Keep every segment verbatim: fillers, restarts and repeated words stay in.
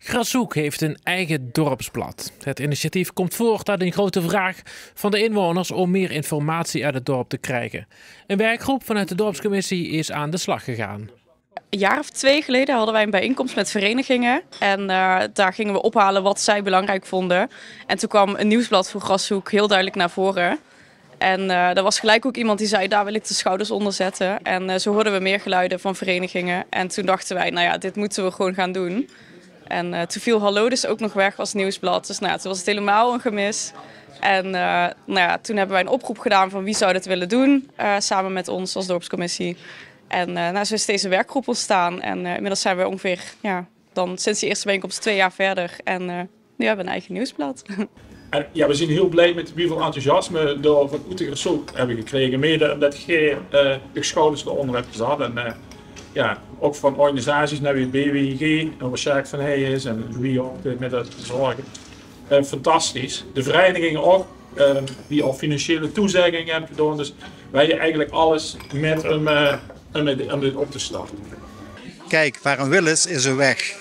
Grashoek heeft een eigen dorpsblad. Het initiatief komt voort uit een grote vraag van de inwoners om meer informatie uit het dorp te krijgen. Een werkgroep vanuit de dorpscommissie is aan de slag gegaan. Een jaar of twee geleden hadden wij een bijeenkomst met verenigingen en uh, daar gingen we ophalen wat zij belangrijk vonden. En toen kwam een nieuwsblad voor Grashoek heel duidelijk naar voren. En uh, er was gelijk ook iemand die zei, daar wil ik de schouders onder zetten. En uh, zo hoorden we meer geluiden van verenigingen. En toen dachten wij, nou ja, dit moeten we gewoon gaan doen. En uh, toen viel Hallo dus ook nog weg als nieuwsblad. Dus nou, toen was het helemaal een gemis. En uh, nou ja, toen hebben wij een oproep gedaan van wie zou dit willen doen, uh, samen met ons als dorpscommissie. En uh, nou, zo is deze werkgroep ontstaan. En uh, inmiddels zijn we ongeveer, ja, dan sinds die eerste bijeenkomst twee jaar verder. En uh, nu hebben we een eigen nieuwsblad. En ja, we zijn heel blij met hoeveel enthousiasme door van Grashoek hebben gekregen. Mede omdat je uh, de schouders eronder hebt gezet. En uh, ja, ook van organisaties, net wie het B W G, en waar Sjaak van Heijen is en wie ook uh, met dat zorgen. Uh, fantastisch. De verenigingen ook, uh, die al financiële toezeggingen hebben gedaan. Dus wij eigenlijk alles met hem, uh, om dit op te starten. Kijk, waar een wil is, is een weg.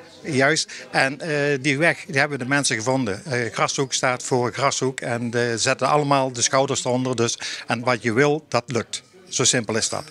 Juist, en uh, die weg die hebben de mensen gevonden. Uh, Grashoek staat voor Grashoek en uh, zetten allemaal de schouders eronder. Dus, en wat je wil, dat lukt. Zo simpel is dat.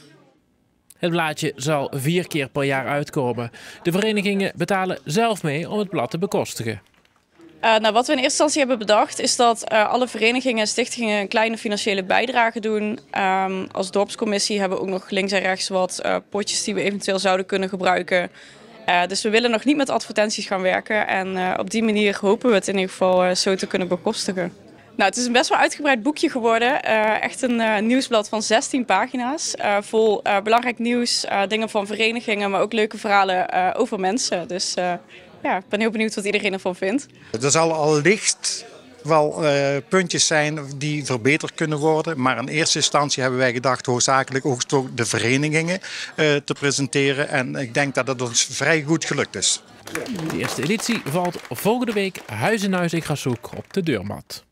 Het blaadje zal vier keer per jaar uitkomen. De verenigingen betalen zelf mee om het blad te bekostigen. Uh, nou, wat we in eerste instantie hebben bedacht is dat uh, alle verenigingen en stichtingen een kleine financiële bijdrage doen. Um, als dorpscommissie hebben we ook nog links en rechts wat uh, potjes die we eventueel zouden kunnen gebruiken. Uh, dus we willen nog niet met advertenties gaan werken en uh, op die manier hopen we het in ieder geval uh, zo te kunnen bekostigen. Nou, het is een best wel uitgebreid boekje geworden. Uh, echt een uh, nieuwsblad van zestien pagina's. Uh, vol uh, belangrijk nieuws, uh, dingen van verenigingen, maar ook leuke verhalen uh, over mensen. Dus uh, ja, ik ben heel benieuwd wat iedereen ervan vindt. Er zal allicht wel uh, puntjes zijn die verbeterd kunnen worden. Maar in eerste instantie hebben wij gedacht hoofdzakelijk ook de verenigingen uh, te presenteren. En ik denk dat het ons vrij goed gelukt is. De eerste editie valt volgende week huis in huis in Grashoek op de deurmat.